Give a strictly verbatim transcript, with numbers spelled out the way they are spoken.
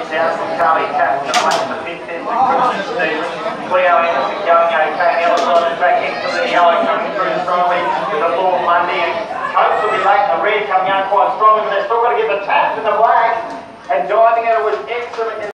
down from Charlie Chapman to play the fifth in the Christian Stevens. Cleo Anderson going okay. The other side of the track into the yellow coming through strongly. The Lord Monday. Coates will be late. The red coming out quite strongly, but they've still got to get the tap in the black. And diving it was excellent.